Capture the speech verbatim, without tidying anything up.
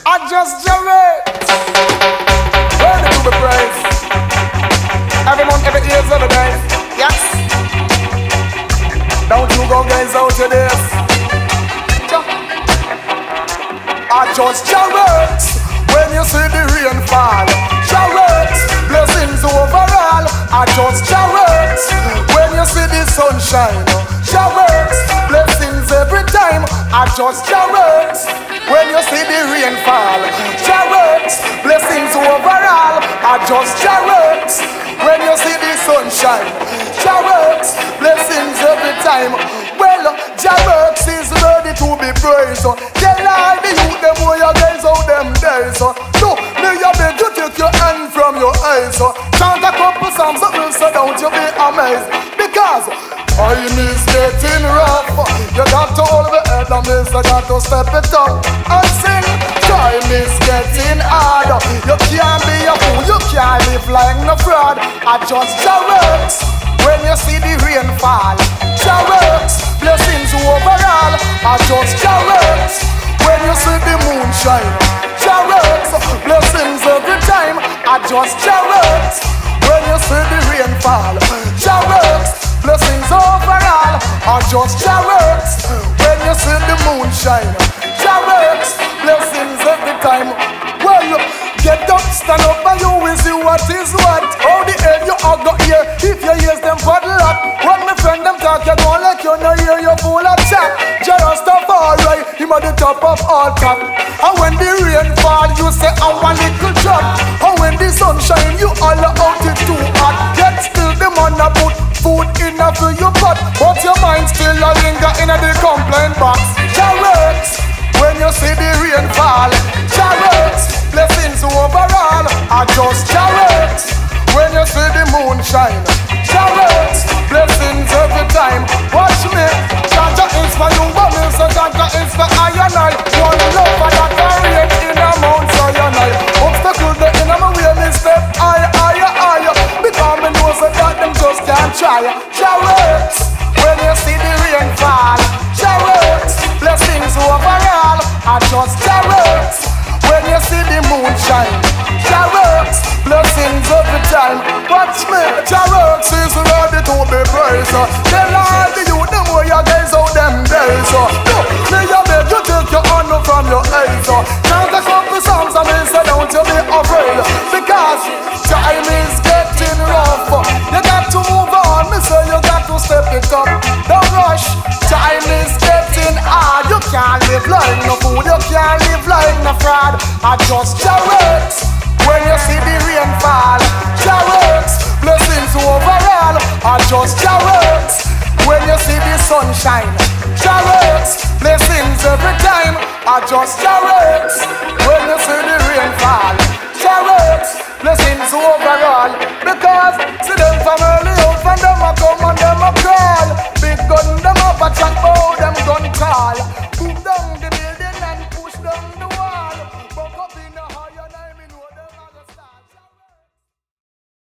I just Jah Works. Worthy to be praised. Every month, every year, every day. Yes. Don't you go guys out to this. I just Jah Works. When you see the rain fall, Jah Works. Blessings overall. I just Jah Works. When you see the sunshine, Jah Works. Blessings every time. I just Jah Works. When you see the rain fall, Jah Works. Blessings overall. I just Jah Works. When you see the sunshine, Jah Works. Blessings every time. Well, Jah Works is ready to be praised. Tell all the youth them where you guys out them days. No, me you beg you take your hand from your eyes. Chant a couple songs that will so don't you be amazed. Because time is getting rough. You got to hold the head and miss, you got to step it up and sing. Time is getting hard. You can't be a fool, you can't live like no fraud. I just Jah Works. When you see the rain fall, Jah Works. Blessings overall. I just Jah Works. When you see the moon shine, Jah Works. Blessings every time. I just Jah Works. When you see the rain fall, Jah Works. Blessings overall. I just Jah Works. When you see the moon shine, Jah Works. Blessings every time. Well, get up, stand up, and you will see what is what. How the hell you all got here if you hear them paddle up? When my friend them talk, you go like you know hear you full of chat. Jah Rastafari, him at the top of all top. And when the rain fall, you say I want little drop. And when the sun shine, you all out it too hot. Yet still the man a put food in a for your pot, but your mind still a linger in a the complaint box. Jah Works. When you see the rain fall, Jah Works. Blessings overall. I just Jah Works. When you see the moon shine, Jah Works. Blessings every time. Watch me. Jah is for you, but me so Jah is for I and I. One love for that rain in a Mount Sinai. Obstacle the in my way, me step higher, higher, higher. Because me know so that them just can't try. Jah Works. When you see the rain fall, Jah Works. Blessings overall. I just Jah Works. When you see the moon shine, Jah Works. Blessings every time. Watch me. Jah Works is ready to be praised. Tell all the youth them where you guys out them days. No, me you beg you take your hand from your eyes. Chant a couple songs and me say don't you be afraid. Because time is getting rough. You got to move on. Me say you got to step it up. Don't rush. Time is getting hard. You can't live like no fool. You can't live like no fraud. I just Jah Works. When you see the rain fall, Jah Works. Blessings overall. I just Jah Works. When you see the sunshine, Jah Works. Blessings every time. I just Jah Works. When you see the rain fall, Jah Works. Blessings overall. Because see them from early up and them a come and them a cry.